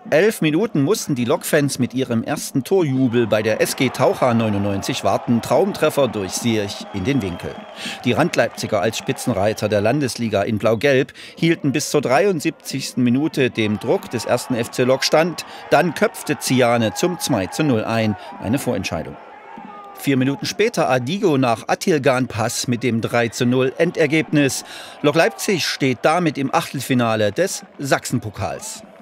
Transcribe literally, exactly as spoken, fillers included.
Elf Minuten mussten die Lokfans mit ihrem ersten Torjubel bei der S G Taucha neunundneunzig warten. Traumtreffer durch Sierch in den Winkel. Die Randleipziger als Spitzenreiter der Landesliga in Blau-Gelb hielten bis zur dreiundsiebzigsten Minute dem Druck des ersten F C Lok stand. Dann köpfte Ziane zum zwei zu null ein, eine Vorentscheidung. Vier Minuten später Adigo nach Atilgan-Pass mit dem drei zu null Endergebnis. Lok Leipzig steht damit im Achtelfinale des Sachsenpokals.